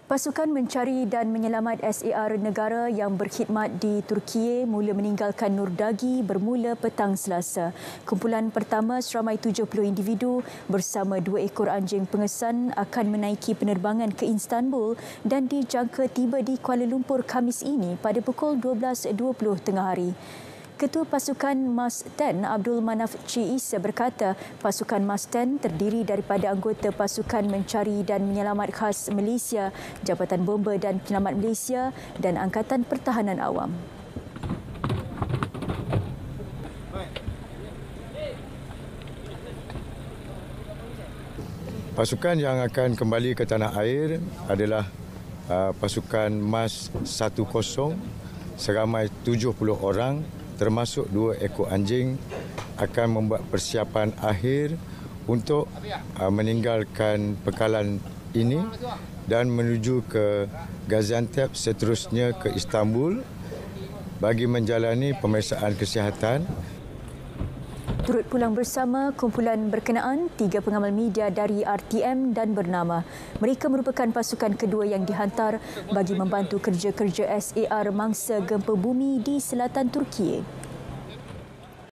Pasukan mencari dan menyelamat SAR negara yang berkhidmat di Turkiye mula meninggalkan Nurdagi bermula petang Selasa. Kumpulan pertama seramai 70 individu bersama 2 ekor anjing pengesan akan menaiki penerbangan ke Istanbul dan dijangka tiba di Kuala Lumpur Khamis ini pada pukul 12.20 tengah hari. Ketua Pasukan MAS 10 Abdul Manaf Ci Isa berkata pasukan MAS 10 terdiri daripada anggota Pasukan Mencari dan Menyelamat Khas Malaysia, Jabatan Bomba dan Penyelamat Malaysia dan Angkatan Pertahanan Awam. Pasukan yang akan kembali ke tanah air adalah pasukan MAS 10 seramai 70 orang termasuk 2 ekor anjing akan membuat persiapan akhir untuk meninggalkan pekalan ini dan menuju ke Gaziantep, seterusnya ke Istanbul bagi menjalani pemeriksaan kesihatan. Turut pulang bersama kumpulan berkenaan 3 pengamal media dari RTM dan Bernama. Mereka merupakan pasukan kedua yang dihantar bagi membantu kerja-kerja SAR mangsa gempa bumi di selatan Turkiye.